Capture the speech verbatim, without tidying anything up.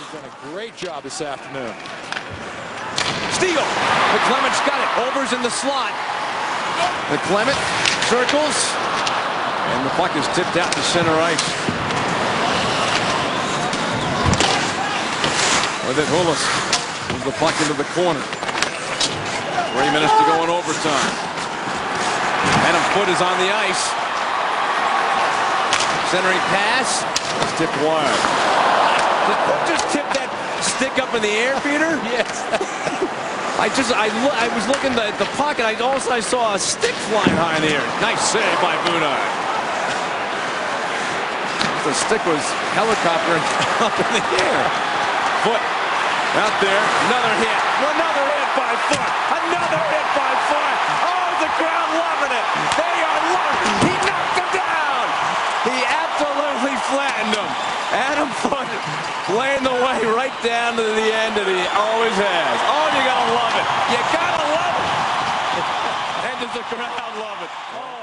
He's done a great job this afternoon. Steal. McClement's got it. Overs in the slot. McClement circles. And the puck is tipped out to center ice. With it, Hulis moves the puck into the corner. Three minutes to go in overtime. Adam Foote is on the ice. Centering pass. It's tipped wide. Did Foote just tip that stick up in the air, Peter? Yes. I just, I, I was looking at the puck, and I also I saw a stick flying high in the air. Nice save by Foote. The stick was helicoptering up in the air. Foote out there. Another hit. Another hit by Foote. Another hit by Foote. Oh, the crowd loving it. They are loving it. He knocked him down. He absolutely flattened him. Adam Foote playing the way right down to the end that he always has. Oh, you gotta love it. You gotta love it. And does the crowd love it? Oh.